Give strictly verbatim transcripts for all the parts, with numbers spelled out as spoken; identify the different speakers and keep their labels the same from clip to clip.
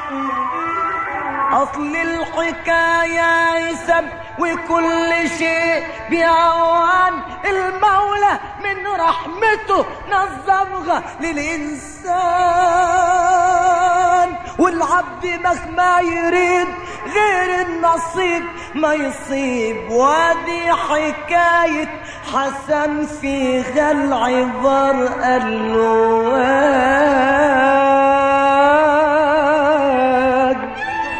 Speaker 1: اصل الحكاية يسب وكل شيء بأوان المولى من رحمته نظمها للإنسان، والعبد مهما يريد غير النصيب ما يصيب. وادي حكاية حسن فيها العبر الواد.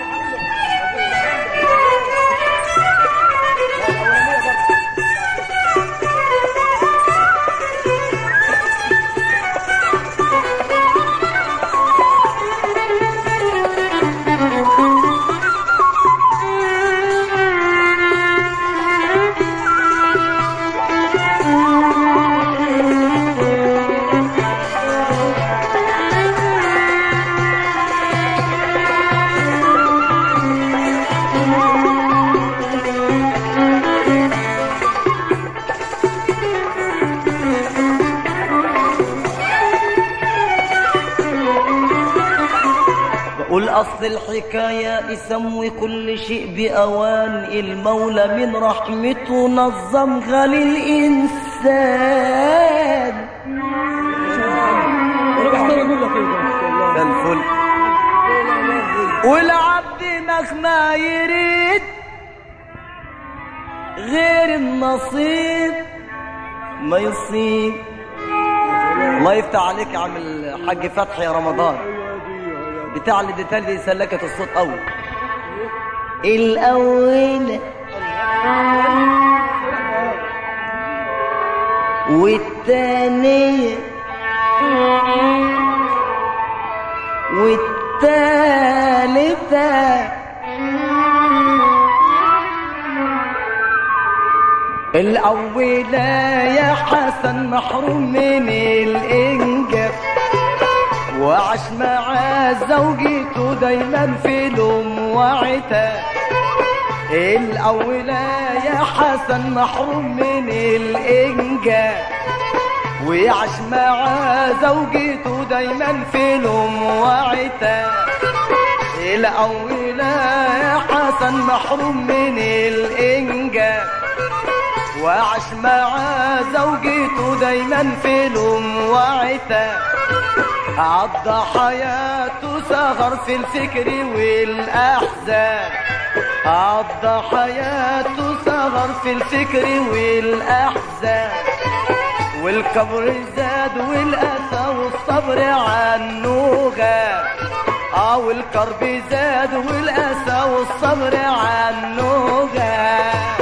Speaker 1: أصل الحكاية يسمي كل شيء بأوان المولى من رحمته نظمها للإنسان. الفل والعبد مهما يريد غير النصيب ما يصيب. الله يفتح عليك يا عم الحاج فتحي يا رمضان، بتاع اللي اديتها لي سلكت الصوت قوي. الاول والثانيه والثالثه، الاولى يا حسن محروم من الانجاب، وعاش مع زوجته دايما في لوم وعتاب. الاولى يا حسن محروم من الانجاب، ويعاش مع زوجته دايما في لوم وعتاب. الاولى يا حسن محروم من الانجاب، وعاش مع زوجته دايما في لوم وعتاب. عضى حياته سهر في الفكر والأحزان، عضى حياته سهر في الفكر والأحزان. والكبر زاد والأسى والصبر عنه غاب. اه والكرب زاد والأسى والصبر عنه غاب.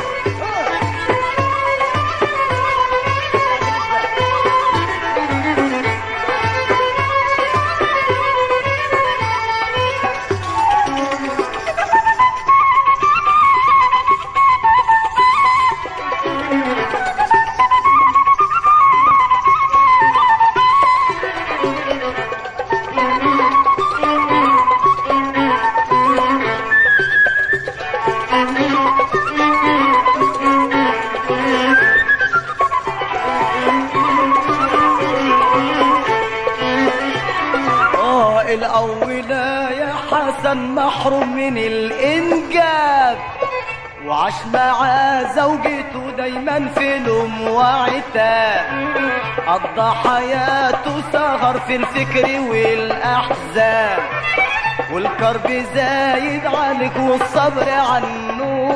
Speaker 1: الأولى يا حسن محروم من الإنجاب، وعاش مع زوجته دايما في لوم وعتاب. قضى حياته سهر في الفكر والأحزان، والكرب زايد عليك والصبر عنه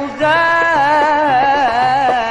Speaker 1: غاب.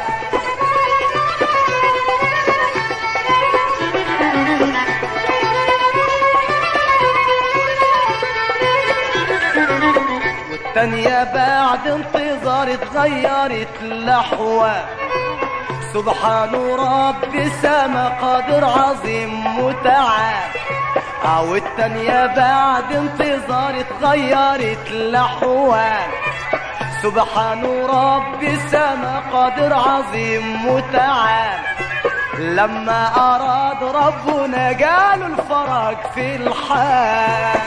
Speaker 1: والتانية بعد انتظار اتغيرت الأحوال. سبحان رب السما قادر عظيم متعال. او التانية بعد انتظار اتغيرت الأحوال. سبحان رب السما قادر عظيم متعال. لما أراد ربنا جاله الفرج في الحال.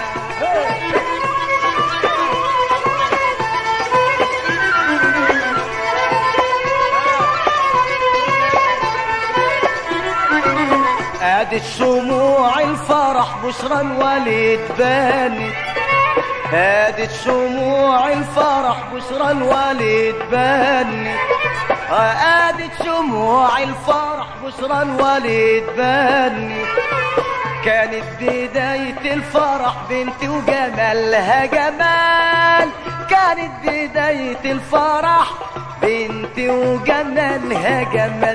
Speaker 1: ادي الشموع الفرح بشرى الوليد بانت، هادت شموع الفرح بشرى الوالد بني، هادت شموع الفرح بشرى الوالد بني. كانت بداية الفرح بنتي وجمالها جمال، كانت بداية الفرح بنتي وجمالها جمال.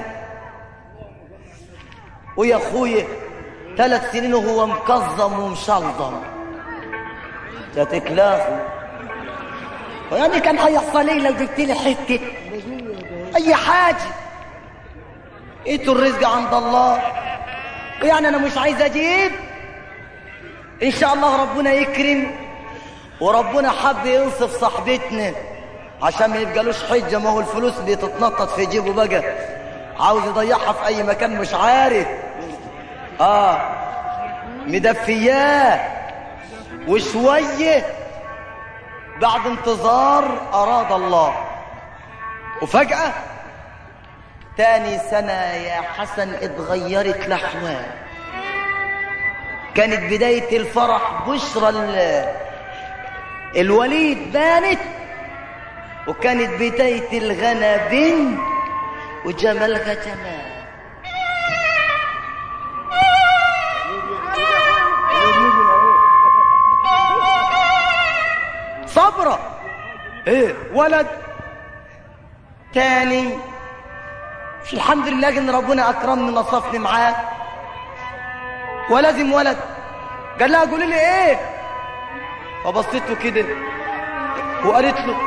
Speaker 1: ويا اخويا ثلاث سنين وهو مكظم ومشلضم تتكلافوا. يعني كان هيحصل ايه لو جبت لي حته اي حاجه؟ ايتوا الرزق عند الله، يعني انا مش عايز اجيب. ان شاء الله ربنا يكرم، وربنا حب ينصف صاحبتنا عشان ما يبقالوش حجه. ما هو الفلوس بتتنطط في جيبه بقى، عاوز يضيعها في اي مكان مش عارف. اه مدفياه. وشويه بعد انتظار اراد الله، وفجأة تاني سنة يا حسن اتغيرت الأحوال. كانت بداية الفرح بشرى الوليد بانت، وكانت بداية الغنى بنت وجمالها جمال. صبرة ايه ولد تاني. الحمد لله ان ربنا اكرمني نصفني معاه ولازم ولد. قال لها قولي لي ايه؟ فبصيت له كده وقالت له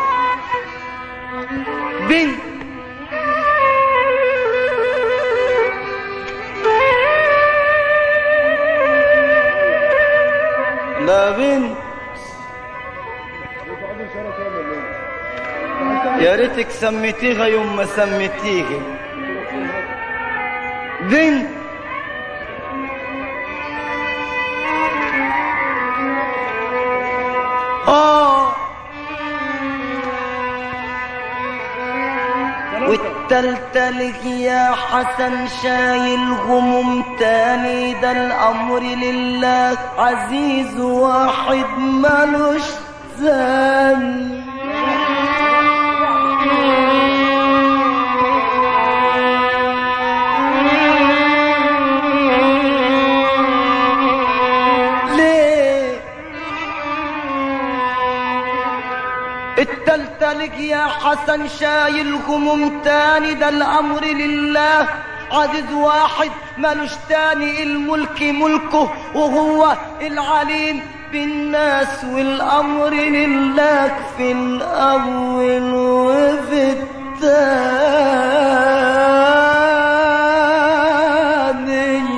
Speaker 1: بنت. لا بنت، يا ريتك سميتيها يوم ما سميتيها بنت. اه والتلتلك يا حسن شايل هموم تاني، ده الامر لله عزيز واحد ملوش ثاني. التلتلك يا حسن شايل هموم تاني، ده الامر لله عزيز واحد ملوش تاني. الملك ملكه وهو العليم بالناس، والامر لله في الاول وفي الثاني.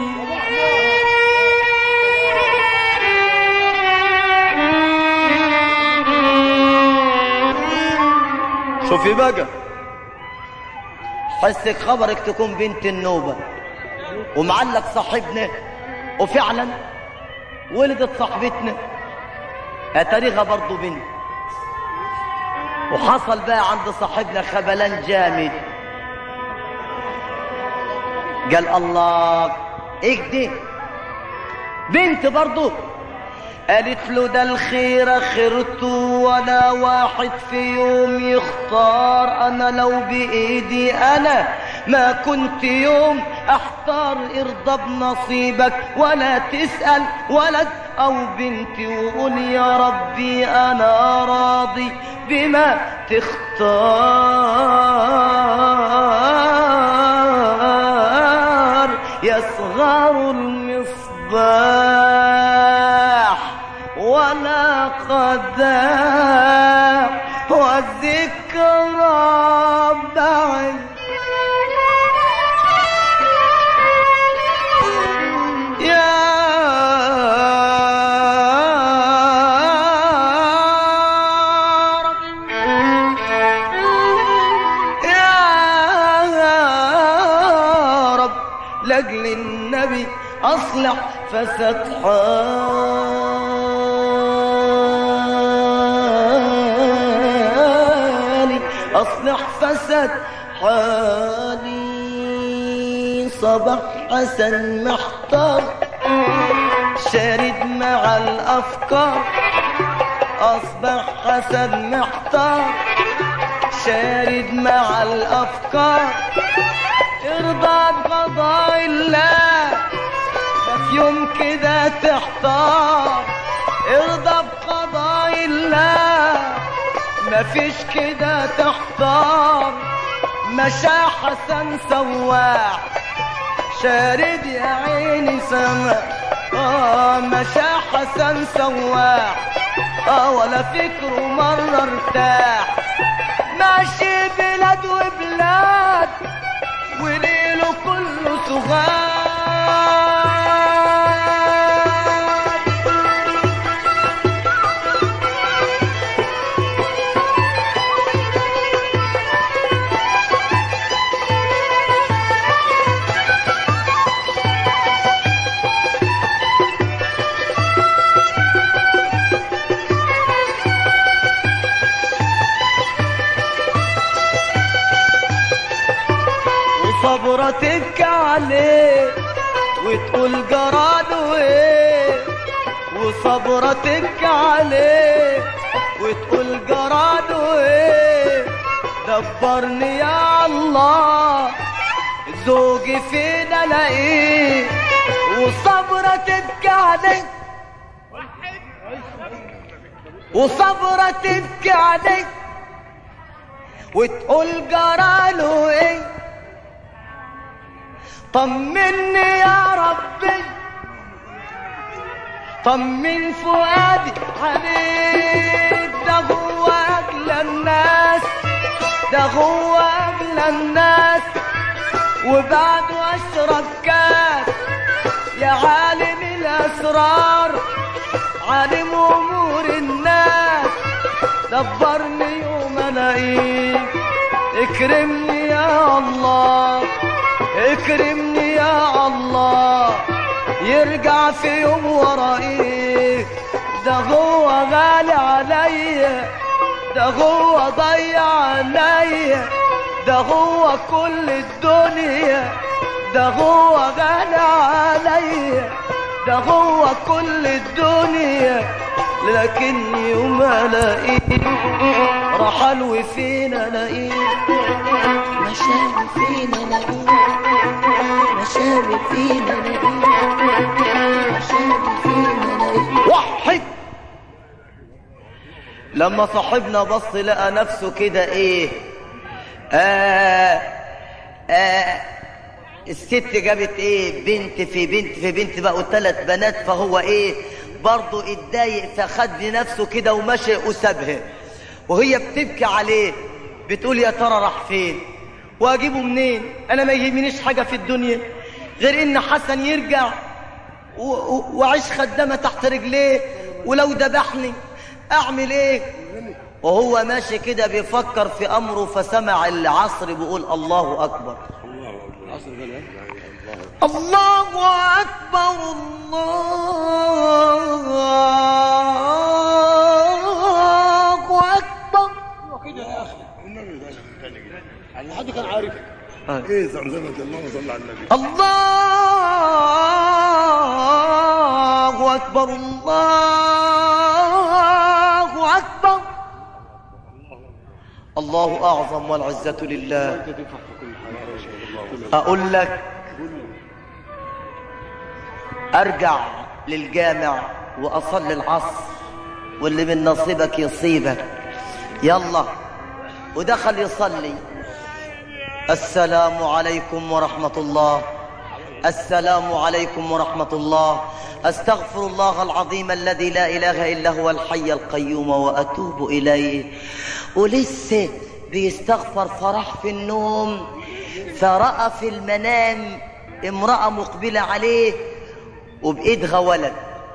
Speaker 1: شوفي بقى، حسك خبرك تكون بنت النوبة ومعلق صاحبنا، وفعلا ولدت صاحبتنا اتاريخها برضو بنت. وحصل بقى عند صاحبنا خبلان جامد. قال الله ايه دي بنت برضو؟ قالت له ده الخير خيرته ولا واحد في يوم يختار. انا لو بايدي انا ما كنت يوم احتار. ارضى بنصيبك ولا تسأل ولد او بنت، وقول يا ربي انا راضي بما تختار. يصغر المصباح ولا قدام، والذكرى بعد يا رب يا رب لاجل النبي اصلح فساد حالي، اصلح فساد حالي. صباح حسن محتار شارد مع الافكار، أصبح حسن محتار شارد مع الأفكار ارضى بقضاء الله ما في يوم كده تحتار ارضى بقضاء الله ما فيش كده تحتار مشى حسن سواح شارد يا عيني سما آه مشى حسن سواح آه ولا فكره مرة ارتاح ماشي بلاد وبلاد وليله كله سغاد صبرة تبكي عليه وتقول جراده ايه وصبرة تبكي عليه وتقول جراده ايه دبرني يا الله زوجي فين الاقيه وصبرة تبكي عليه وصبرة تبكي عليه وتقول جراله ايه طمني يا ربي طمن فؤادي عليك ده هو أغلى الناس ده هو أغلى الناس وبعده أشرب كاس يا عالم الأسرار عالم أمور الناس دبرني يوم ألاقيك اكرمني يا الله اكرمني يا الله يرجع في يوم ورائي ده هو غالي عليا ده هو ضيع عليا ده هو كل الدنيا ده هو غالي عليا ده هو كل الدنيا لكن يوم الاقيه رحل وفين الاقيه
Speaker 2: مشاوي فين الاقيه مشاوي فين الاقيه مشاوي فين الاقيه
Speaker 1: وحد لما صاحبنا بص لقى نفسه كده ايه آه آه الست جابت ايه بنت في بنت في بنت بقوا ثلاث بنات فهو ايه برضه اتضايق فخد لنفسه كده ومشي وسابها وهي بتبكي عليه بتقول يا ترى راح فين واجيبه منين انا ما يهمنيش حاجه في الدنيا غير ان حسن يرجع واعيش خدامه تحت رجليه ولو ذبحني اعمل ايه وهو ماشي كده بيفكر في امره فسمع العصر بيقول الله اكبر الله اكبر الله اكبر
Speaker 3: كده يا اخي النبي ده حد كان عارف ايه زمزمه اللهم صل على النبي
Speaker 1: الله اكبر الله اكبر الله اعظم والعزه لله اقول لك ارجع للجامع واصلي العصر واللي من نصيبك يصيبك يلا ودخل يصلي السلام عليكم ورحمة الله السلام عليكم ورحمة الله أستغفر الله العظيم الذي لا إله إلا هو الحي القيوم وأتوب إليه ولسه بيستغفر فرح في النوم فرأى في المنام امرأة مقبلة عليه وبإيدها ولد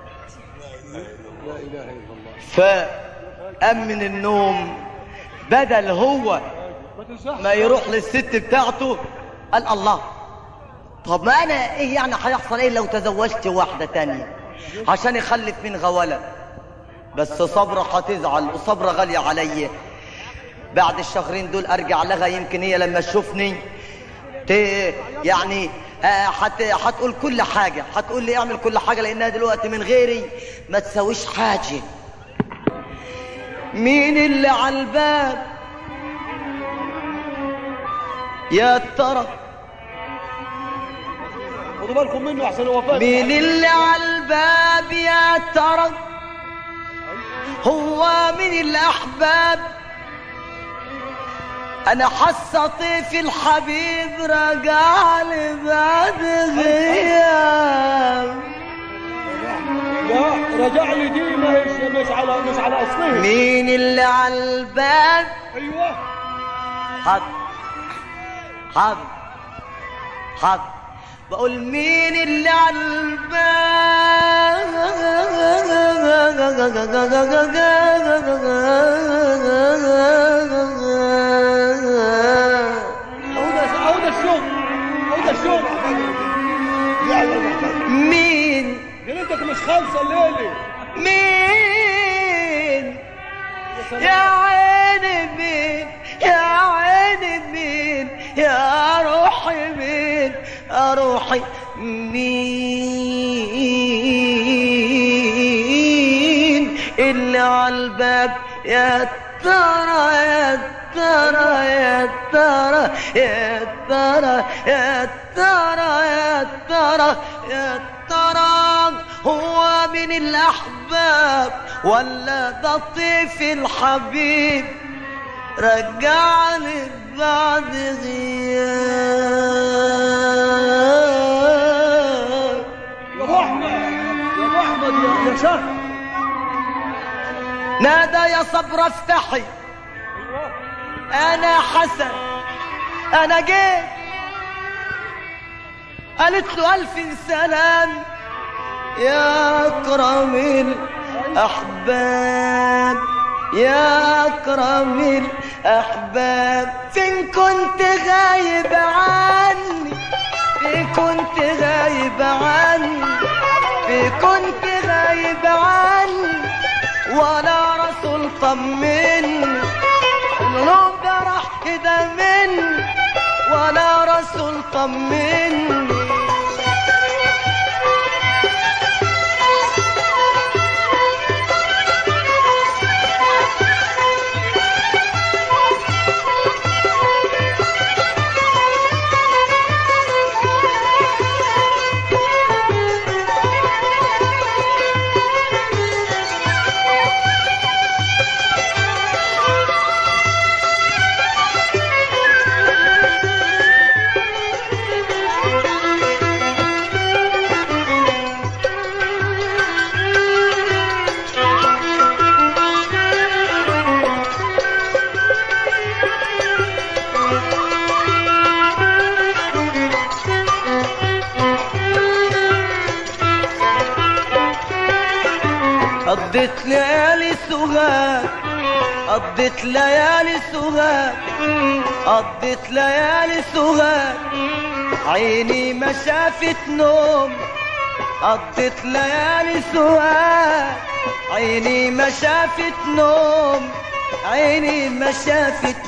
Speaker 1: فقام من النوم بدل هو ما يروح للست بتاعته قال الله طب ما انا ايه يعني هيحصل ايه لو تزوجت واحدة تانية عشان يخلف منها ولد بس صبرة هتزعل وصبرة غالية عليا بعد الشهرين دول ارجع لها يمكن هي لما تشوفني ت... يعني حت... هتقول كل حاجة هتقول لي اعمل كل حاجة لانها دلوقتي من غيري ما تسويش حاجة مين اللي على الباب يا ترى؟
Speaker 3: خدوا بالكم منه احسن هو فاهم.
Speaker 1: مين اللي على الباب يا ترى؟ هو من الأحباب؟ أنا حاسة طيف الحبيب رجع لي بعد غياب.
Speaker 3: لا رجع لي دي مش مش على مش على اصلها.
Speaker 1: مين اللي على الباب؟
Speaker 3: ايوه
Speaker 1: حاضر حاضر حاضر. بقول مين اللي على الباب؟
Speaker 3: هو ده الشغل هو ده الشغل.
Speaker 1: مين؟
Speaker 3: ليلتك مش خالصه الليله.
Speaker 1: مين يا عيني؟ مين يا عيني؟ مين يا روحي؟ مين يا روحي؟ مين اللي على الباب يا ترى يا ترى يا ترى يا ترى يا ترى يا ترى يا ترى؟ هو من الأحباب ولا ده طيف الحبيب رجعني بعد غياب؟
Speaker 3: يا ابو احمد يا ابو احمد يا شيخ
Speaker 1: نادى يا صبر افتحي. انا حسن انا جيت. قالت له الف سلام يا اكرم الاحباب يا اكرم الاحباب. فين كنت غايب عني؟ فين كنت غايب عني؟ فين كنت غايب عني؟ ولا رسول طمني النوم ده راح كده مني ولا رسول طمني. قضيت ليالي سوهاج قضيت ليالي سوهاج قضيت ليالي سوهاج عيني ما شافت نوم. قضيت ليالي سوهاج عيني ما شافت نوم. عيني ما شافت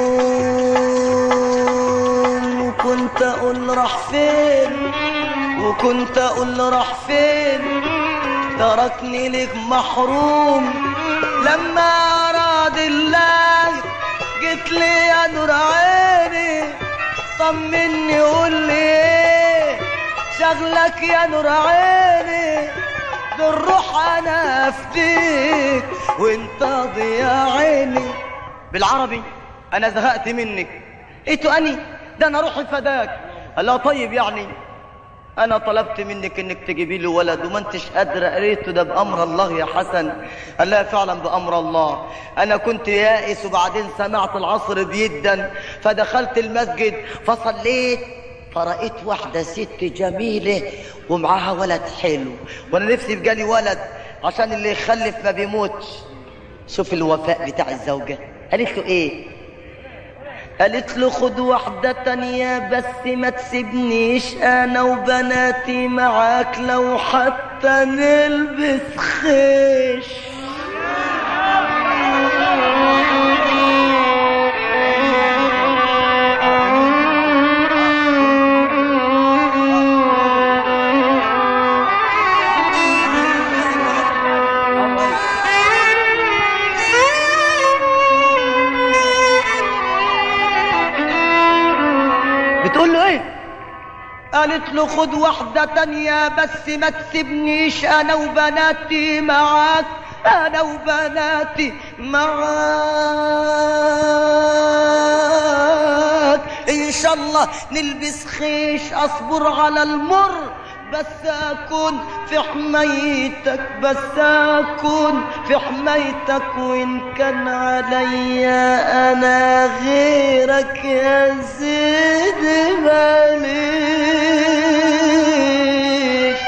Speaker 1: نوم. وكنت اقول راح فين وكنت اقول راح فين؟ تركني لك محروم. لما اراد الله جيت لي يا نور عيني. طمني قول لي ايه شغلك يا نور عيني؟ بالروح انا افديك وانت ضياء عيني. بالعربي انا زهقت منك. ايتو اني ده انا روحي فداك. قال لها طيب يعني انا طلبت منك انك تجيبي لي ولد وما انتش قادره. قريته ده بامر الله يا حسن. قال لها فعلا بامر الله. انا كنت يائس وبعدين سمعت العصر بيدن فدخلت المسجد فصليت فرأيت واحده ست جميله ومعاها ولد حلو وانا نفسي بجالي ولد عشان اللي يخلف ما بيموتش. شوف الوفاء بتاع الزوجه. قالت له ايه؟ قالت له خد واحدة تانية بس ما تسيبنيش انا وبناتي معاك لو حتى نلبس خيش. قالت له خد واحدة تانية بس ما تسيبنيش انا وبناتي معاك، انا وبناتي معاك، ان شاء الله نلبس خيش اصبر على المر بس اكون في حمايتك، بس اكون في حمايتك، وان كان عليا انا غيرك يا سيدي ماليش.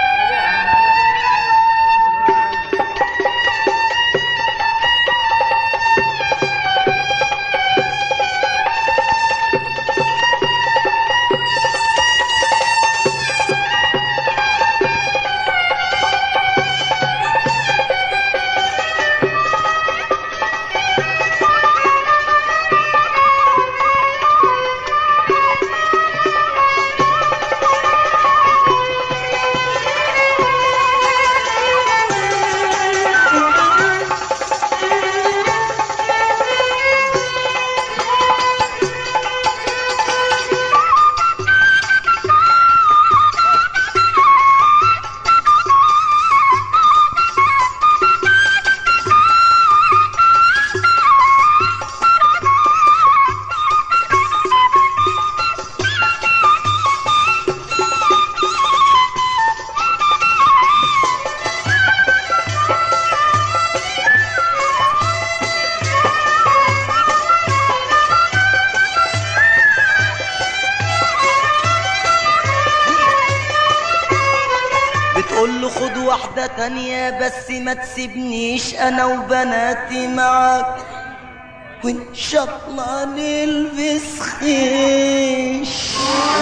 Speaker 1: واحدة تانية بس ما تسيبنيش انا وبناتي معاك، وان شاء الله نلبس خيش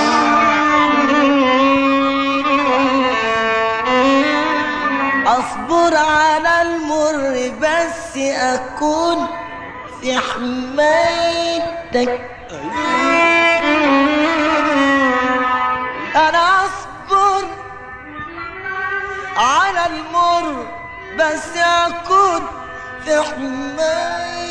Speaker 1: اصبر على المر بس اكون في حمايتك، انا اصبر على المر بس اكون في حمايتك.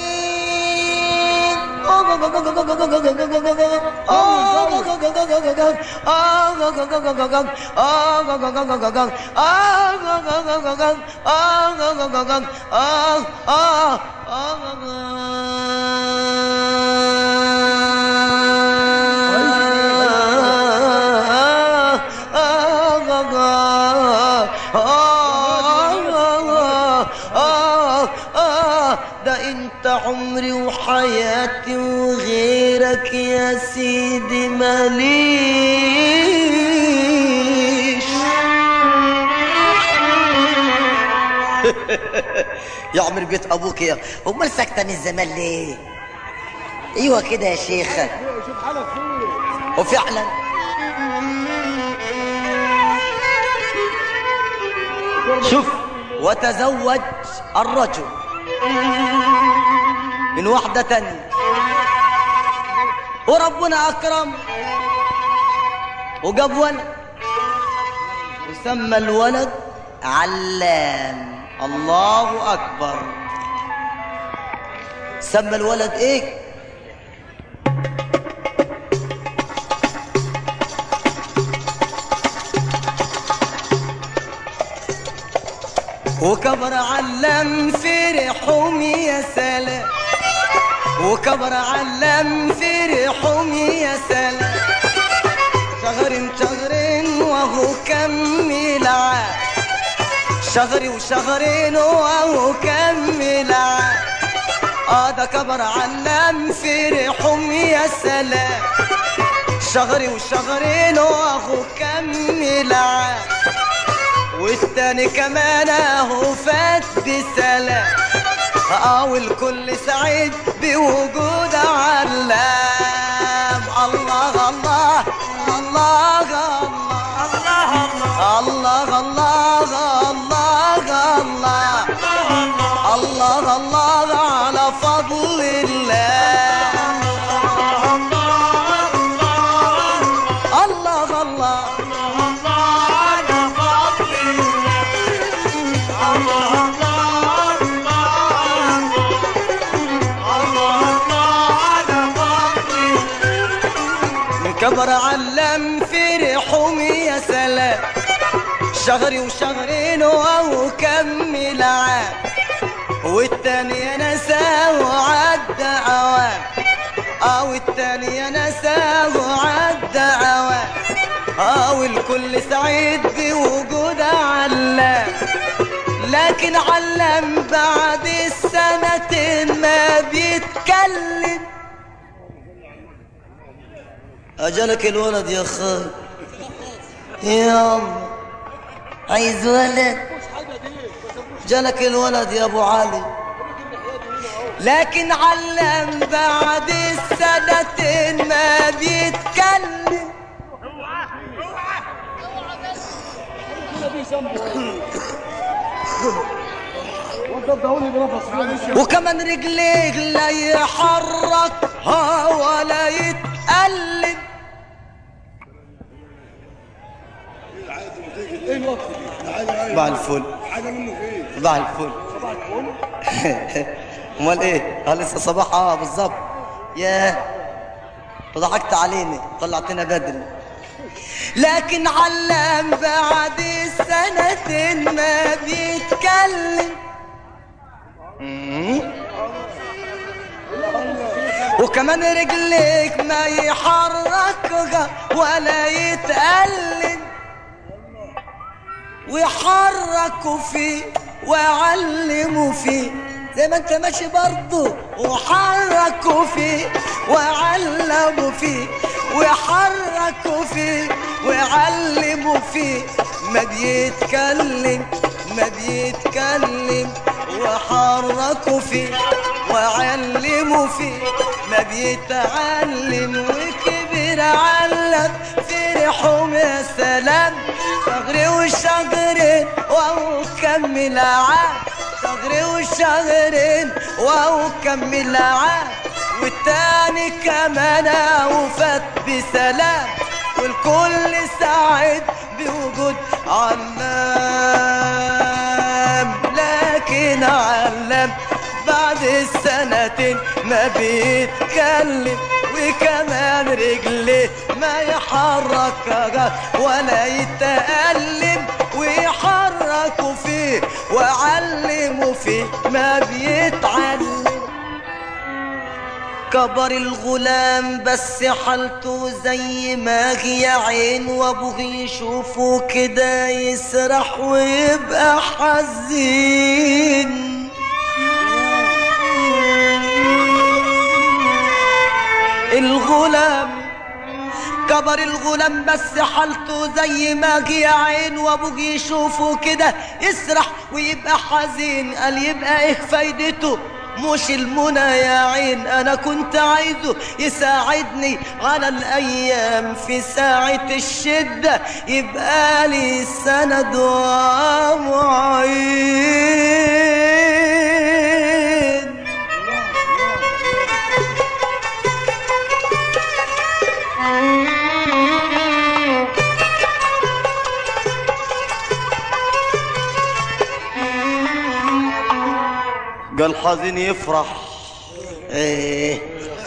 Speaker 1: ده انت عمري وحياتي وغيرك يا سيدي ماليش. يا عمر بيت ابوك يا امال ساكته من زمان ليه؟ ايوه كده يا شيخه.
Speaker 3: شوف حالك فين.
Speaker 1: وفعلا شوف وتزوج الرجل من واحدة تانية وربنا أكرم وجاب ولد وسمى الولد علام. الله أكبر. سمى الولد إيه؟ وكبر علم فرحهم يا سلام، وكبر علم فرحهم يا سلام، شهر شهرين وهو كمل عام، شهر وشهرين وهو كمل عام. اه ده كبر علم فرحهم يا سلام، شهر وشهرين وهو كمل عام، والتاني كمان اهو فات بسلام. اه والكل سعيد بوجود علام. الله الله الله الله الله الله الله الله الله على فضل الله. الله الله كبر علم فرحهم شهري وشهرين وكمل عام، والتانية نساه وعدى عوام، اه والتانية نساه وعدى عوام، اه والكل سعيد بوجود علام. لكن علام بعد السنتين ما بيتكلم. اجلك الولد يا خال يا الله، عايز ولد، جالك الولد يا ابو علي. لكن علم بعد السنتين ما بيتكلم. وكمان رجليه لا يحركها ولا يتقلب.
Speaker 3: ايه الوقت دي؟
Speaker 1: صباح الفل.
Speaker 3: حاجه منه فين؟
Speaker 1: صباح الفل.
Speaker 3: صباح الفل.
Speaker 1: امال ايه؟ اه لسه صباح. اه بالظبط. ياه ضحكت علينا، طلعتنا بدري. لكن علام بعد السنتين ما بيتكلم. وكمان رجليك ما يحركها ولا يتقلب. ويحركوا فيه ويعلموا فيه زي ما انت ماشي برضه، وحركوا فيه وعلموا فيه، ويحركوا فيه ويعلموا فيه. ما بيتكلم ما بيتكلم، وحركوا فيه وعلموا فيه. ما بيتعلم وكبر علم، فرحهم يا سلام. شهري وشهرين وهو كمل عام، شهري وشهرين وهو كمل عام، والتاني كمان وفات بسلام. والكل سعيد بوجود علام. لكن علام بعد السنتين ما بيتكلم، وكمان رجليه ما يحركها ولا يتألم. ويحركوا فيه وعلموا فيه ما بيتعلم. كبر الغلام بس حالته زي ما هي عين، وابوه يشوفه كده يسرح ويبقى حزين. الغلام كبر الغلام بس حالته زي ما هي عين، وابوه يشوفه كده يسرح ويبقى حزين. قال يبقى ايه فايدته مش المنى يا عين، انا كنت عايزه يساعدني على الايام في ساعة الشدة، يبقى لي سند ومعين. قال حزين يفرح ايه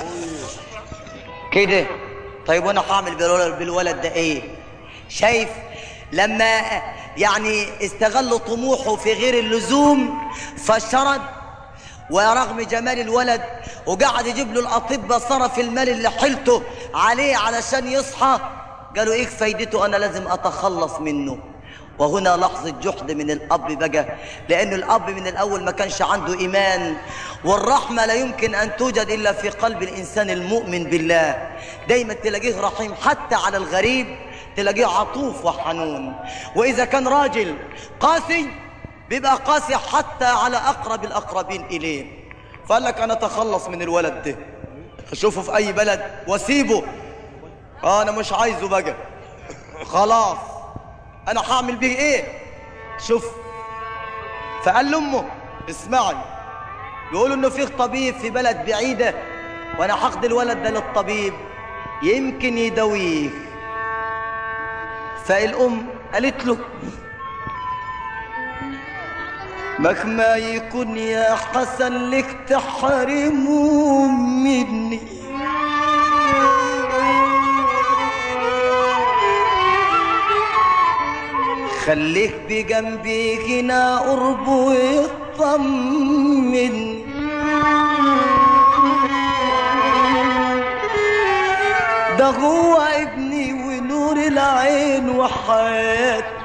Speaker 1: كده. طيب وانا هعمل بالولد ده ايه؟ شايف لما يعني استغل طموحه في غير اللزوم فشرد، ورغم جمال الولد وقعد يجيب له الاطباء صرف المال اللي حيلته عليه علشان يصحى. قالوا ايه فايدته، انا لازم اتخلص منه. وهنا لحظة جحد من الأب بقى، لأن الأب من الأول ما كانش عنده إيمان، والرحمة لا يمكن أن توجد إلا في قلب الإنسان المؤمن بالله. دايما تلاقيه رحيم حتى على الغريب، تلاقيه عطوف وحنون. وإذا كان راجل قاسي بيبقى قاسي حتى على أقرب الأقربين إليه. فقال لك أنا أتخلص من الولد ده، أشوفه في أي بلد وأسيبه، أنا مش عايزه بقى خلاص، انا هعمل بيه ايه؟ شوف. فقال لامه اسمعي، يقولوا انه فيه طبيب في بلد بعيده، وانا هاخد الولد ده للطبيب يمكن يداويه. فالام قالت له مهما يكون يا حسن لك تحرمه مني، خليك بجنبي هنا قرب ويطمن، ده هو ابني ونور العين وحياتي،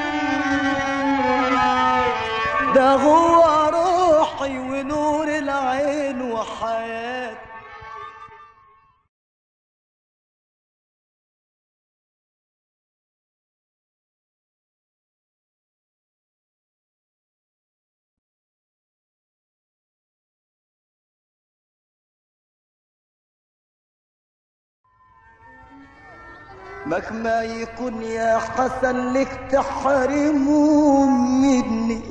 Speaker 1: ده هو روحي ونور العين وحياتي. مهما يكون يا حسن لك تحرمه مني،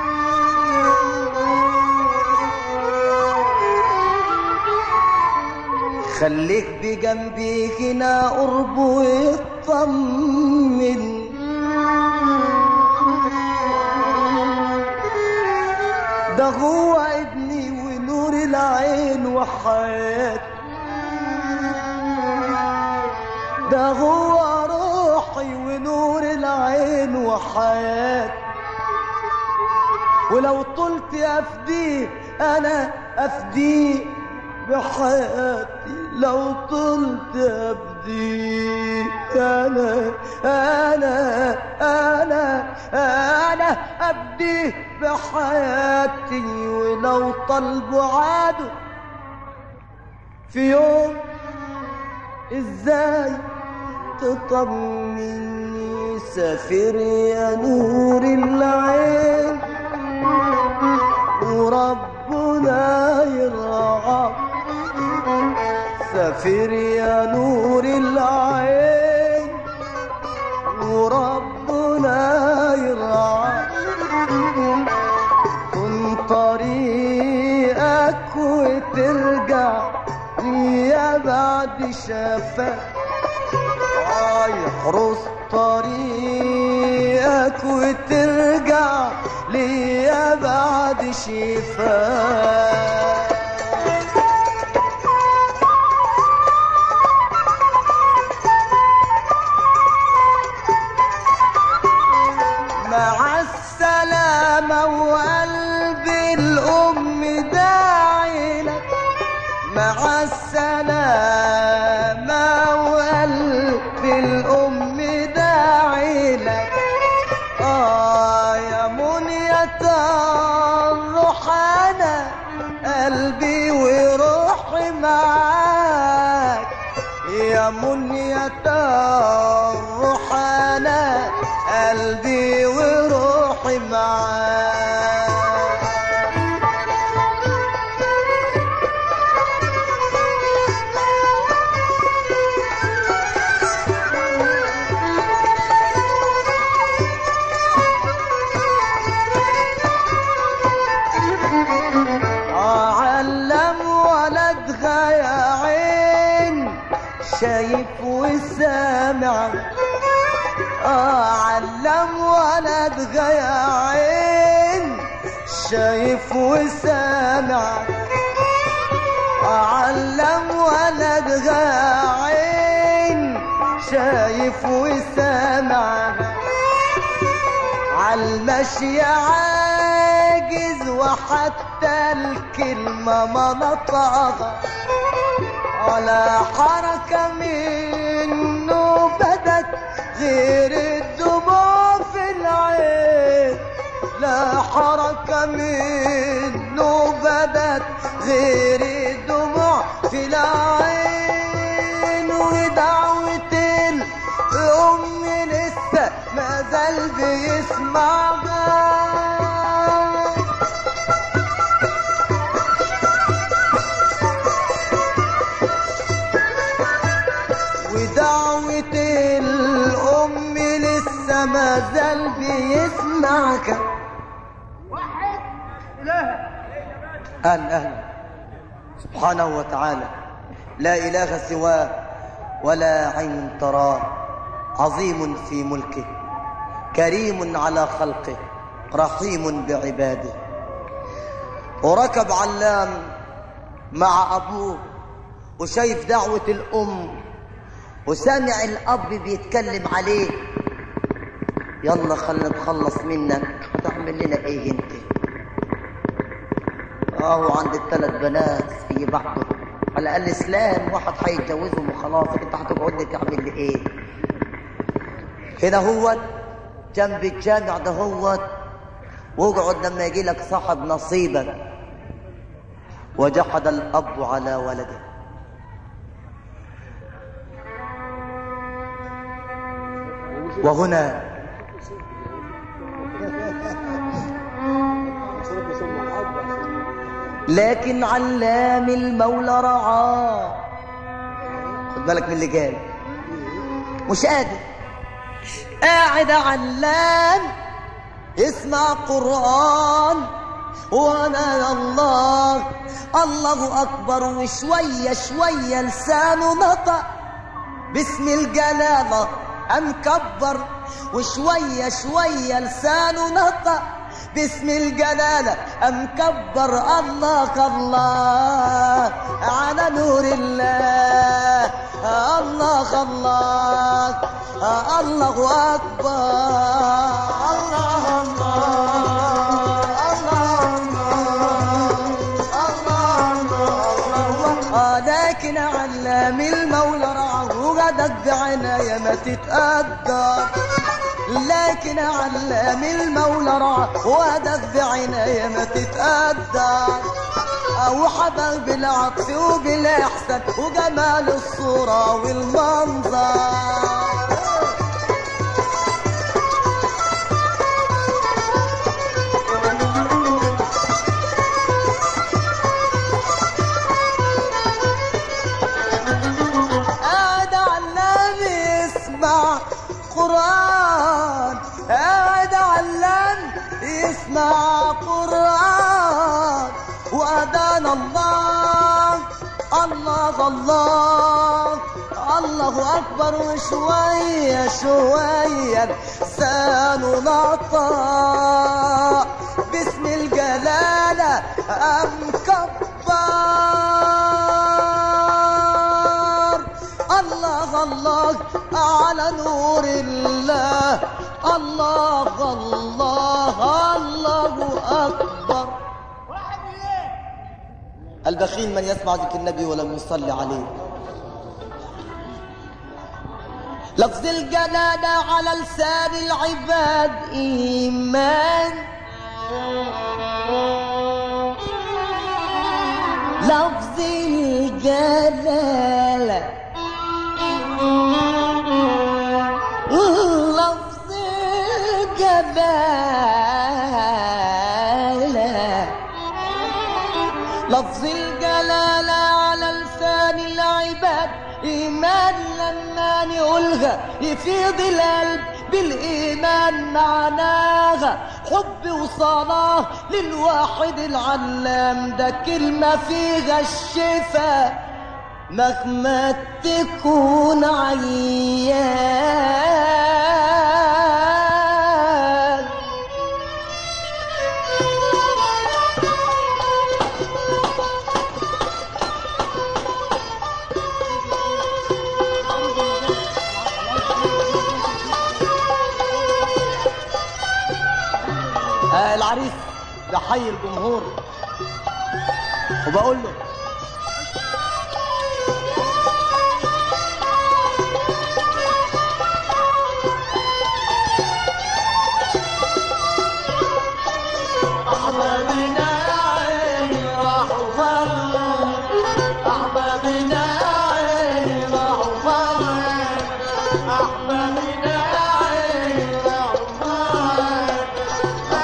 Speaker 1: خليك بجنبي هنا قرب ويطمن، ده هو ابني ونور العين وحياتي، ده هو روحي ونور العين وحياتي. ولو طلت افديه انا افديه بحياتي، لو طلت افديه انا انا انا انا افديه بحياتي. ولو طلبوا عادوا في يوم ازاي تطمني، سافر يا نور العين وربنا يرعاك، سافر يا نور العين وربنا يرعاك. كن طريقك وترجع يا بعد شفاك، يحرس طريقك وترجع ليا بعد شفاك. مع السلامة وقلبي الأم داعي لك، مع السلامة وقلبي الأم داعي لك. آه يا منية الروح أنا قلبي وروحي معاك، يا منية الروح أنا قلبي وروحي معاك. شايف وسامع، آه علم ولدها يا عين، شايف وسامع، آه علم ولدها يا عين، شايف وسامع. عالمشي عاجز وحتى الكلمة ما نطقها، ولا حركة منه بدت غير الدموع في العين، لا حركة منه بدت غير الدموع في العين. ودعوة الأم لسه ما زال بيسمعها، ودعوة الأم لسه ما زال بيسمعك. واحد إله أهل أهل سبحانه وتعالى، لا إله سواه ولا عين تراه، عظيم في ملكه، كريم على خلقه، رحيم بعباده. وركب علام مع أبوه وشايف دعوة الأم وسامع الأب بيتكلم عليه، يلا خلنا نتخلص منك. تعمل لنا ايه انت؟ اه عند الثلاث بنات في بعضه على الاقل اسلام واحد هيتجوزهم وخلاص، انت هتقعد لي تعمل لي ايه؟ هنا هو جنب الجامع ده هو، واقعد لما يجي لك صاحب نصيبك. وجحد الاب على ولده. وهنا لكن علام المولى رعاه. خد بالك من اللي جاي، مش قادر قاعد علام اسمع قرآن وانا الله الله اكبر، وشويه شويه لسانه نطق باسم الجلاله امكبر، وشويه شويه لسانه نطق باسم الجلالة امكبر. الله الله على نور الله، الله الله الله اكبر. الله الله لكن علام المولى رعاه غدك بعناية ما تتقدر، لكن علام المولى رعاه وهدف بعناية ما تتقدر، وحبل بالعطف وبالإحسان وجمال الصورة والمنظر. قاعد علام يسمع قرآن، قاعد علام يسمع قرآن، وأذان الله الله الله الله أكبر، وشوية شوية لسانه نطق باسم الجلالة أمكبر. الله الله على نور الله، الله الله الله أكبر. البخيل من يسمع ذكر النبي ولم يصلي عليه. لفظ الجلالة على لسان العباد إيمان، لفظ الجلالة لفظ الجلالة لفظ الجلالة على لسان العباد إيمان، لما نقولها يفيض القلب بالإيمان معناها حب وصلاة للواحد العلام، ده كلمة فيها الشفاء مهما تكون عيان. آه العريس بحيي الجمهور وبقول له أحبابنا عيني راحوا فروا، أحبابنا عيني راحوا فروا، أحبابنا عيني راحوا فروا، يا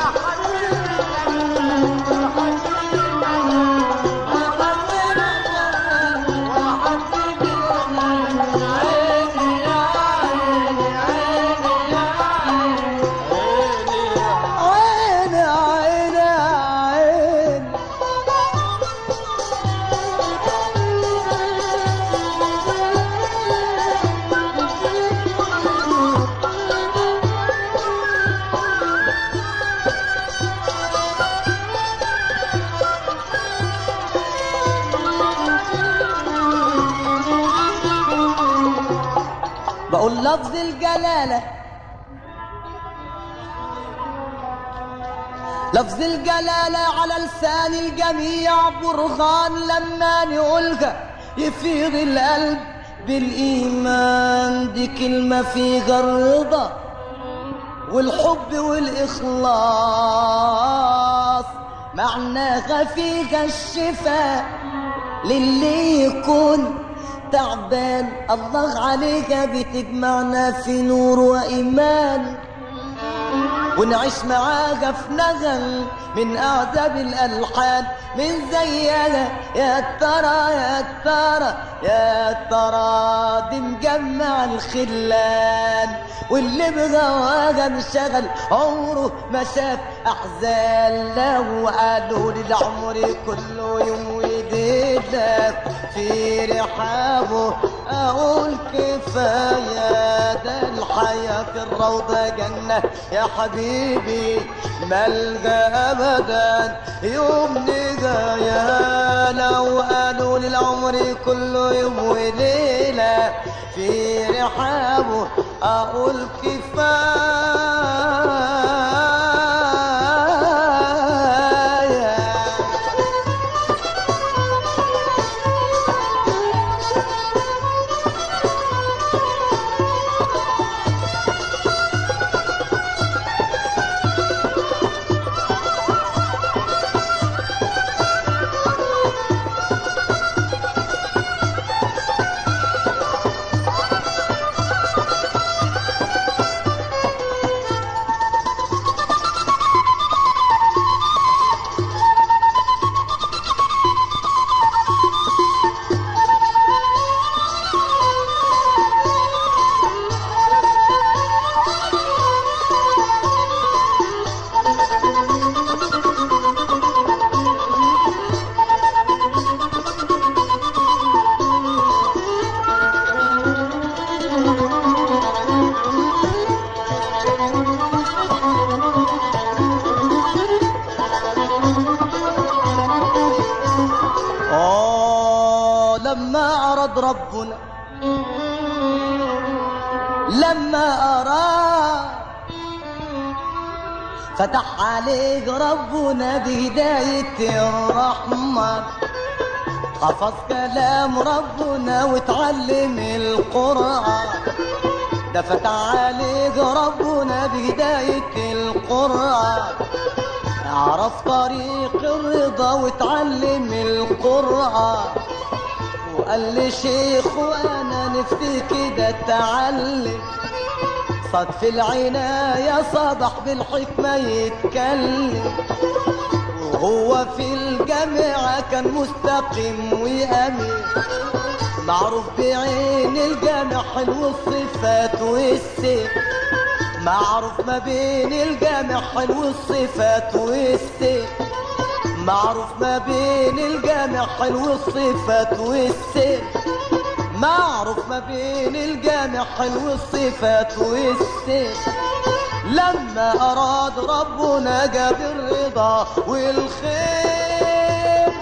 Speaker 1: بقول لفظ الجلالة لفظ الجلالة على لسان الجميع برهان لما نقولها يفيض القلب بالإيمان. دي كلمة فيها الرضا والحب والإخلاص، معناها فيها الشفاء للي يكون تعبان. الله عليك بتجمعنا في نور وإيمان، ونعيش معاها في نغم من أعذب الألحان. من زيها يا ترى يا ترى يا ترى دي مجمع الخلان، واللي بغواها انشغل عمره ما شاف أحزان. لو قالوا لي العمر كله يوم ودينا في رحابه أقول كفاية، ده الحياة في الروضة جنة يا حبيبي ملجأ أبدا يوم نجايا. لو قالوا لي العمر كله يوم وليلة في رحابه أقول كفاية. ربنا لما أراد فتح عليك ربنا بهداية الرحمن، حفظ كلام ربنا وتعلم القرآن. ده فتح عليك ربنا بهداية القرآن، اعرف طريق الرضا وتعلم القرآن. وقال لي شيخ وانا نفسي كده اتعلم، صد في العناية صبح بالحكمة يتكلم. وهو في الجامعة كان مستقيم وأمين، معروف بعين الجامع حلو الصفات والسير. معروف ما بين الجامع حلو الصفات والسير، معروف ما بين الجامع حلو الصفات والسير. معروف ما بين الجامع حلو الصفات والسير. لما أراد ربنا جاب الرضا والخير،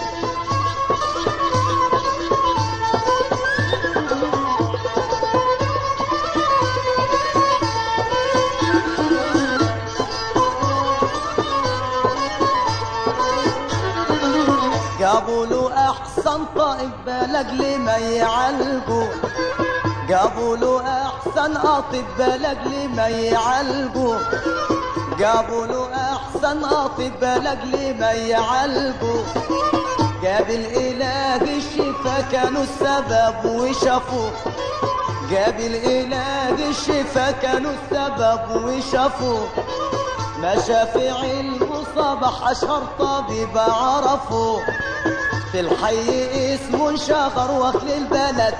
Speaker 1: جابوا له أحسن طائف لاجل ما يعالجوا، جابوا له أحسن أطباء لاجل ما يعالجوا، جابوا له أحسن أطباء لاجل ما يعالجوا. جاب العلاج الشفا كانوا السبب وشافوا، جاب العلاج الشفا كانوا السبب وشافوا. مشافع المصابح أشهر طبيب عرفوا، في الحي اسمه شهر واخل البلد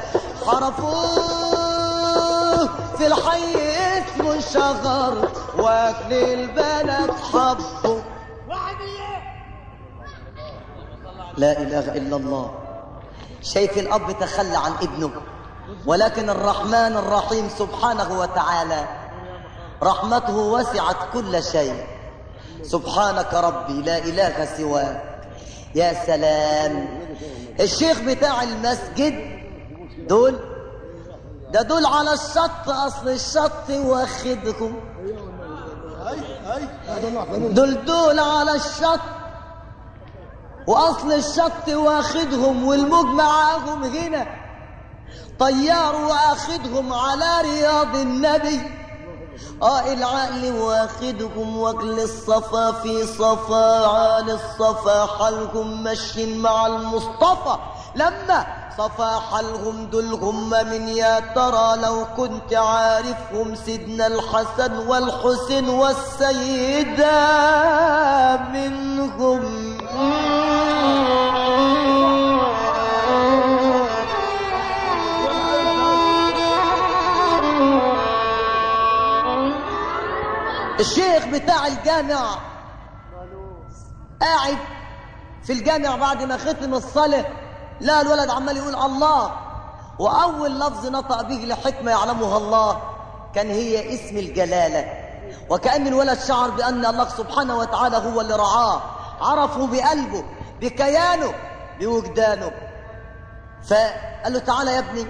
Speaker 1: حرفوه. في الحي اسمه شهر واكل البلد حبوا. لا اله الا الله. شايف الاب تخلى عن ابنه، ولكن الرحمن الرحيم سبحانه وتعالى رحمته وسعت كل شيء. سبحانك ربي لا اله سواك. يا سلام. الشيخ بتاع المسجد دول ده دول على الشط، اصل الشط واخدكم دول دول على الشط، واصل الشط واخدهم والموج معاهم هنا، طيار واخدهم على رياض النبي. اه العقل واخدهم واجل الصفا في صفا، عال الصفا حالهم ماشيين مع المصطفى. لما صفا حالهم دول هم من يا ترى؟ لو كنت عارفهم سيدنا الحسن والحسين والسيدة منهم. الشيخ بتاع الجامع قاعد في الجامع بعد ما ختم الصلاة، لا الولد عمال يقول الله، وأول لفظ نطق به لحكمة يعلمها الله كان هي اسم الجلالة، وكأن الولد شعر بأن الله سبحانه وتعالى هو اللي رعاه، عرفه بقلبه بكيانه بوجدانه. فقال له تعالى يا ابني،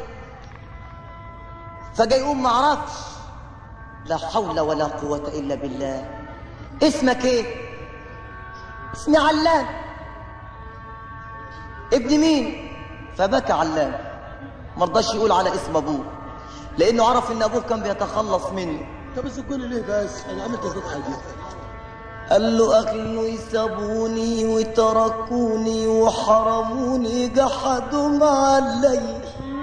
Speaker 1: فجاي يقوم ما عرفش، لا حول ولا قوة إلا بالله. اسمك ايه؟ اسمي علان. ابن مين؟ فبكى علان، ما رضاش يقول على اسم ابوه لانه عرف ان ابوه كان بيتخلص منه.
Speaker 3: طب بتقولي ليه بس؟ انا عملت ازاي حاجه؟
Speaker 1: قال له اكلوا يسابوني وتركوني وحرموني جحدوا علي.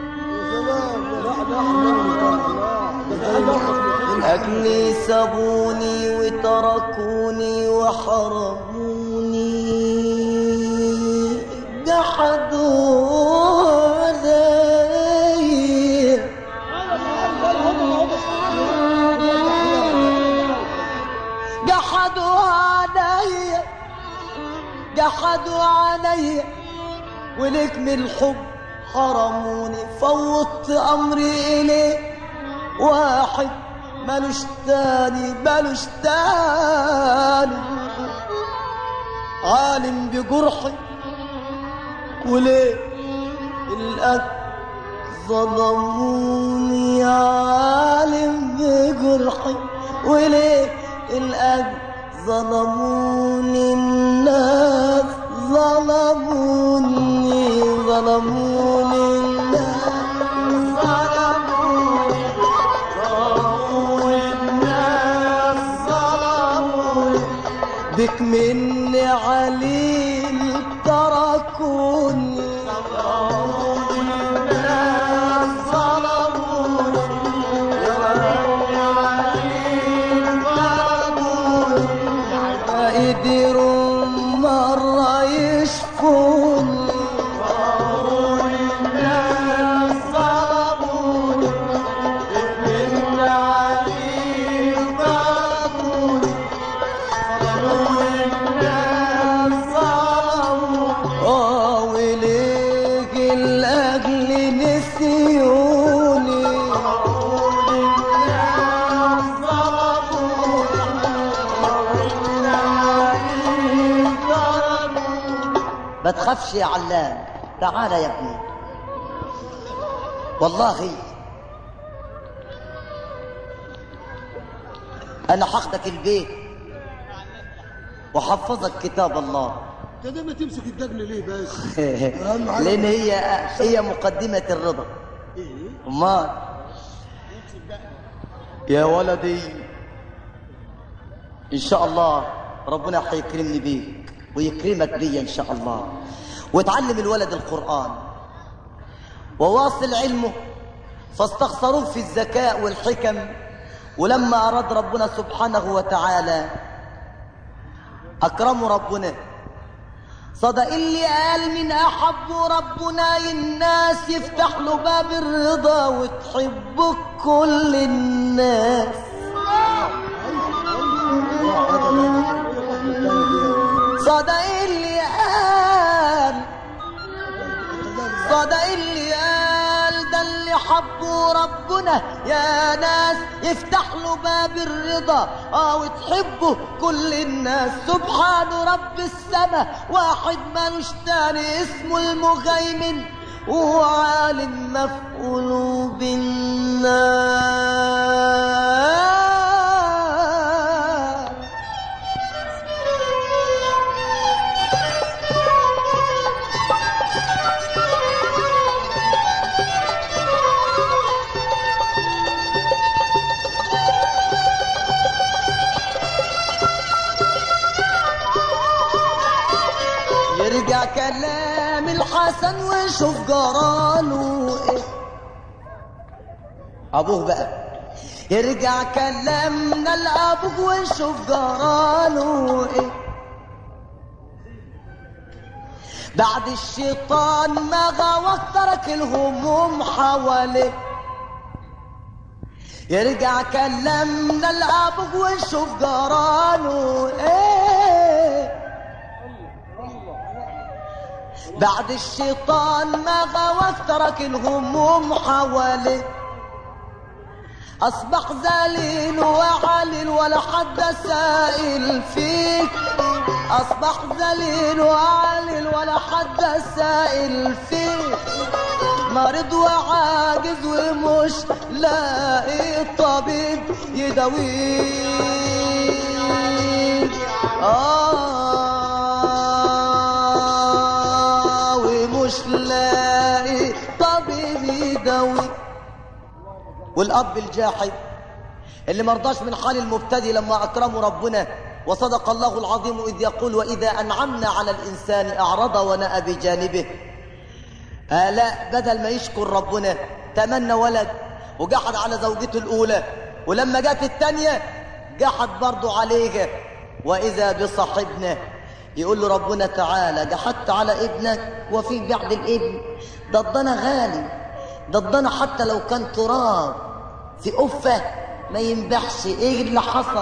Speaker 1: أكلي سابوني وتركوني وحرموني جحدوا علي. جحدوا علي جحدوا علي ولك من الحب حرموني. فوضت أمري إليه واحد مالوش تاني مالوش تاني، عالم بجرحي وليه الأجل ظلموني. عالم بجرحي وليه الأجل ظلموني. الناس ظلموني ظلموني الناس ظلموني بك مني عليل تركوني. الناس ظلموني عليل تركوني، ما قدروا مرة يشفوني. الناس ظلموني بك مني عليل تركوني. اه وليك الاجل نسيوني. ما تخافش يا علام، تعال يا ابني، والله انا هاخدك البيت وحفظك كتاب الله.
Speaker 3: انت دايما تمسك الدجل ليه بس؟
Speaker 1: لان هي هي مقدمة الرضا. امال يا ولدي ان شاء الله ربنا هيكرمني بيك ويكرمك بيا ان شاء الله، وتعلم الولد القرآن وواصل علمه. فاستخسروه في الذكاء والحكم، ولما أراد ربنا سبحانه وتعالى أكرمه ربنا. صدق اللي قال من أحب ربنا الناس يفتح له باب الرضا وتحبه كل الناس. صدق اللي قال صدق اللي قال ده اللي حبه ربنا يا ناس يفتح له باب الرضا اه وتحبه كل الناس. سبحان رب السماء واحد مالوش تاني اسمه المهيمن، وعالم ما في قلوب الناس. يرجع كلام الحسن وشوف جراله ايه. ابوه بقى يرجع كلامنا لابوه وشوف جراله ايه. بعد الشيطان ما غوى ترك الهموم حواليه. يرجع كلامنا لابوه وشوف جراله ايه. بعد الشيطان ما غوى ترك الهموم حواليه. اصبح ذليل وعليل ولا حد سائل فيك. اصبح ذليل وعليل ولا حد سائل فيك. مريض وعاجز ومش لاقي طبيب يداويه. اه ومش لاقي طبيب يداويه. والاب الجاحد اللي مرضاش من حال المبتدي لما اكرمه ربنا. وصدق الله العظيم اذ يقول واذا انعمنا على الانسان اعرض ونأى بجانبه. آه لا، بدل ما يشكر ربنا تمنى ولد وجحد على زوجته الاولى، ولما جت الثانيه جحد برضه عليها. واذا بصاحبنا يقول له ربنا تعالى جحدت على ابنك وفي بعد الابن ده الضنا غالي، ده الضنا حتى لو كان تراب في قفه ما ينبحش. ايه اللي حصل؟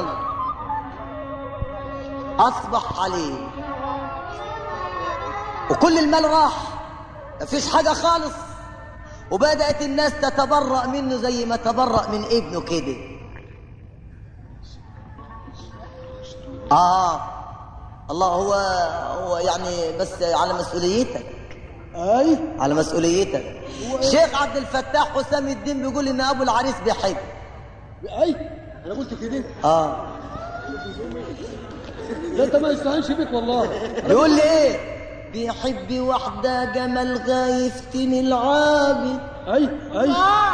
Speaker 1: اصبح عليه وكل المال راح، مفيش حاجه خالص. وبدات الناس تتبرأ منه زي ما تبرأ من ابنه كده. اه الله هو هو يعني بس على مسؤوليتك.
Speaker 3: اي
Speaker 1: على مسؤوليتك. شيخ عبد الفتاح حسام الدين بيقول ان ابو العريس بيحب.
Speaker 3: اي انا قلت كده.
Speaker 1: اه
Speaker 3: لا انت ما يستهانش بيك والله.
Speaker 1: بيقول لي ايه؟ بيحب واحده جمال غايفتين العابد.
Speaker 3: اي اي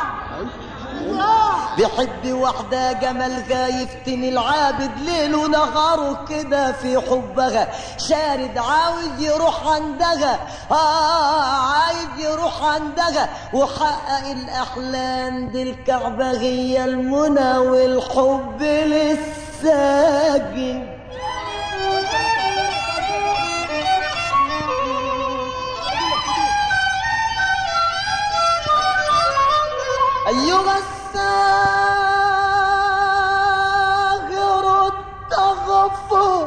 Speaker 1: بيحب واحدة جمال غايفتين العابد. ليل ونهاره كده في حبها شارد عاوز يروح عندها. آه عايز يروح عندها وحقق الأحلام دي. الكعبة هي المنى والحب للساجد. أيها الساغر التغفر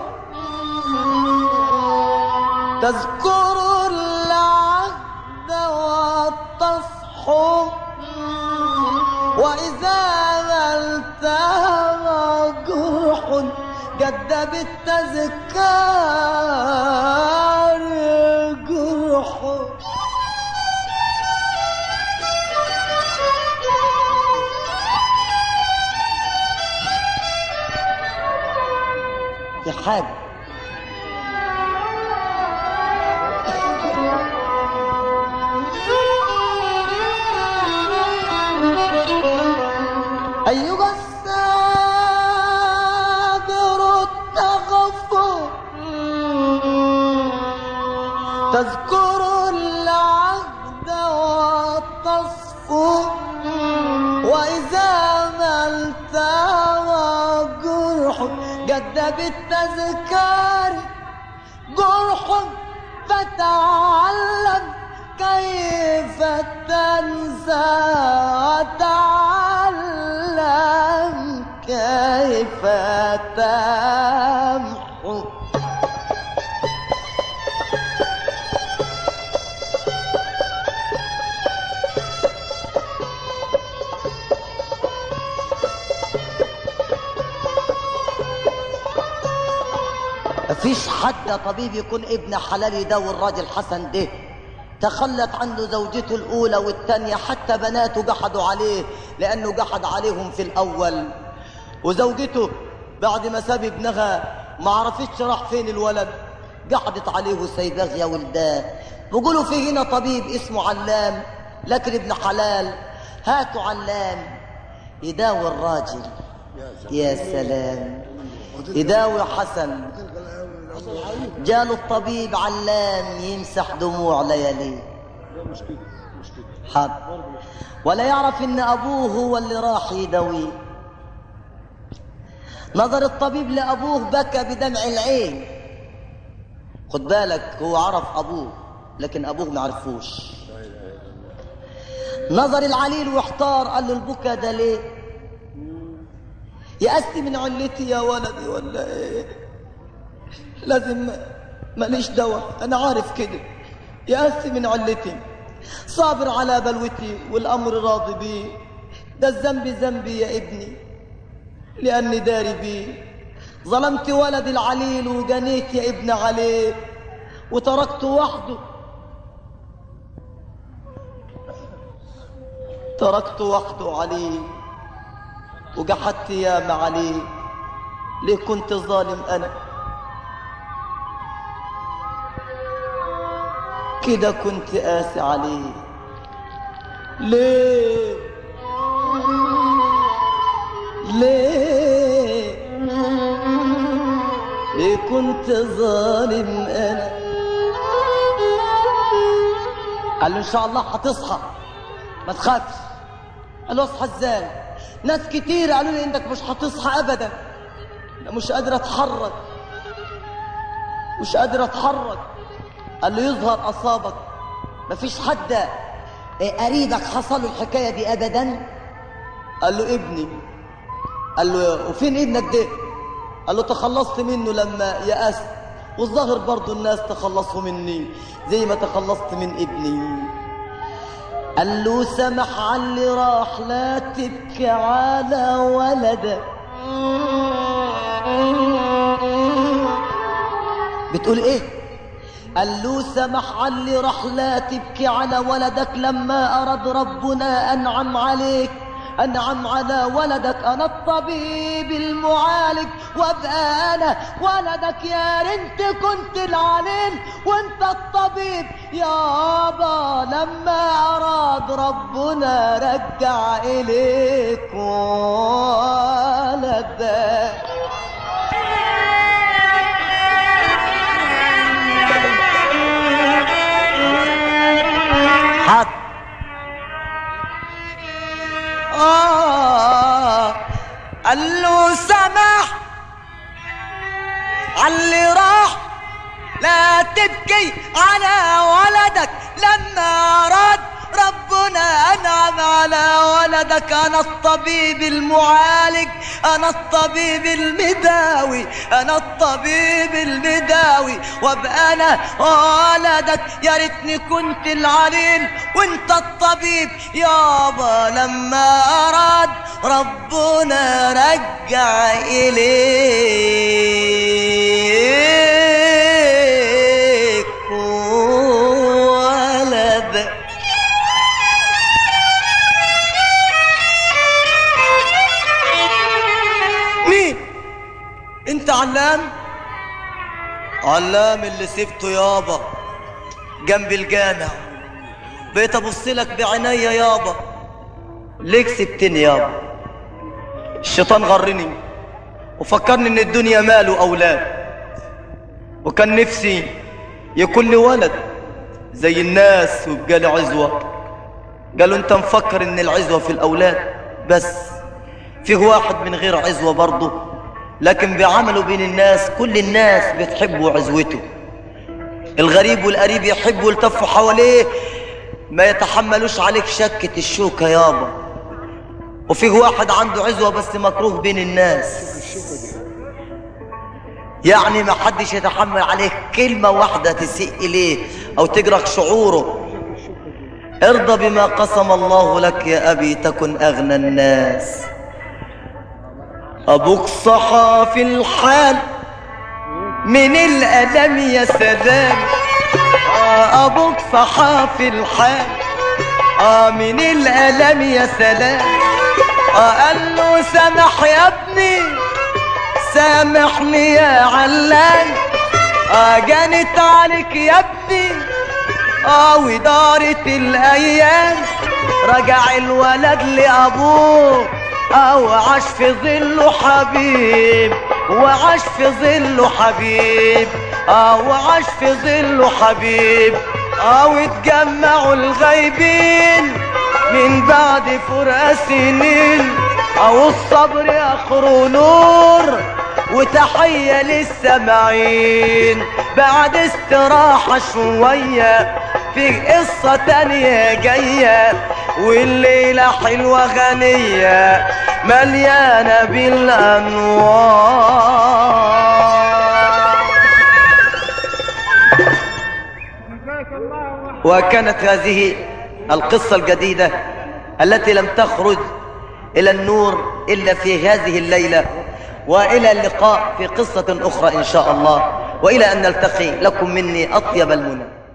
Speaker 1: تذكر العهد والتصحو. وإذا التهى جرح جد بالتذكار جرح. في حاجة أيها الساغر التغفر تذكر العهد والتصفو. وإذا ما التوى جرح جد بالتذكار جرح. فتعلم كيف تنسى وتعلم كيف تمحو. مفيش حد طبيب يكون ابن حلال يداوي الراجل حسن ده. تخلت عنه زوجته الاولى والثانيه، حتى بناته جحدوا عليه لانه جحد عليهم في الاول. وزوجته بعد ما ساب ابنها ما عرفتش راح فين الولد، جحدت عليه وسايباه يا ولدان. بيقولوا في هنا طبيب اسمه علام، لكن ابن حلال. هاتوا علام يداوي الراجل. يا سلام، يداوي حسن جاله الطبيب علام يمسح دموع لياليه.
Speaker 3: مش كده مش كده
Speaker 1: حاضر. ولا يعرف ان ابوه هو اللي راح يداويه. نظر الطبيب لابوه بكى بدمع العين. خد بالك هو عرف ابوه لكن ابوه ما عرفوش. نظر العليل واحتار، قال له البكا ده ليه؟ يأستي من علتي يا ولدي ولا ايه؟ لازم ماليش دواء، انا عارف كده. يأستي من علتي، صابر على بلوتي والامر راضي بيه. ده الذنب ذنبي يا ابني لاني داري بيه. ظلمت ولد العليل وجنيت يا ابن عليه وتركته وحده، تركته وحده عليه وجحدت ياما عليه. ليه كنت ظالم انا كده، كنت قاسي عليه. ليه ليه ليه كنت ظالم انا؟ قال له ان شاء الله هتصحى ما تخافش. قال له اصحى ازاي؟ ناس كتير قالوا لي انك مش هتصحى ابدا. انا مش قادر اتحرك مش قادر اتحرك. قال له يظهر اصابك مفيش حد قريبك حصل له الحكايه دي ابدا؟ قال له ابني. قال له وفين ابنك ده؟ قال له تخلصت منه لما يأست، والظاهر برضو الناس تخلصوا مني زي ما تخلصت من ابني. قال له سمح على اللي راح، لا تبكي على ولدك. بتقول ايه؟ قال له سمح على اللي راح، لا تبكي على ولدك. لما أراد ربنا أنعم عليك، أنعم على ولدك. أنا الطبيب المعالج وابقى أنا ولدك. يا ريت كنت العليل وانت الطبيب يابا. لما أراد ربنا رجع إليك ولدك. حق آه. قال له سمح عاللي راح، لا تبكي على ولدك. لما أراد ربنا أنعم على ولدك. أنا الطبيب المعالج، أنا الطبيب المداوي، أنا الطبيب المداوي وابقى أنا ولدك. يا ريتني كنت العليل وانت الطبيب يابا. لما أراد ربنا رجع إليك ولدك. مين انت؟ علام؟ علام اللي سبته يابا جنب الجامع. بقيت ابص لك بعينيا يابا. ليك سبتني يابا؟ الشيطان غرني وفكرني ان الدنيا مال واولاد، وكان نفسي يكون لي ولد زي الناس ويبقى لي عزوه. قالوا انت مفكر ان العزوه في الاولاد بس؟ فيه واحد من غير عزوه برضه، لكن بعمله بين الناس كل الناس بتحبه عزوته. الغريب والقريب يحبوا يلتفوا حواليه، ما يتحملوش عليك شكة الشوكة يابا. وفيه واحد عنده عزوة بس مكروه بين الناس، يعني ما حدش يتحمل عليك كلمة واحدة تسيء إليه أو تجرح شعوره. ارضى بما قسم الله لك يا أبي تكن أغنى الناس. أبوك صحى في الحال من الألم يا سلام. آه أبوك صحى في الحال آه من الألم يا سلام. آه قال له سامح يا ابني، سامحني يا علان. آه جانت عليك يا ابني آه ودارت الأيام. رجع الولد لأبوه آه وعاش في ظله حبيب وعاش في ظله حبيب، اه وعاش في ظله حبيب، اه واتجمعوا الغايبين من بعد فرقة سنين، اه الصبر اخره نور وتحية للسامعين. بعد استراحة شوية في قصة تانية جاية، والليلة حلوة غنية مليانة بالأنوار. وكانت هذه القصة الجديدة التي لم تخرج إلى النور إلا في هذه الليلة، وإلى اللقاء في قصة أخرى إن شاء الله، وإلى أن نلتقي لكم مني أطيب المنى.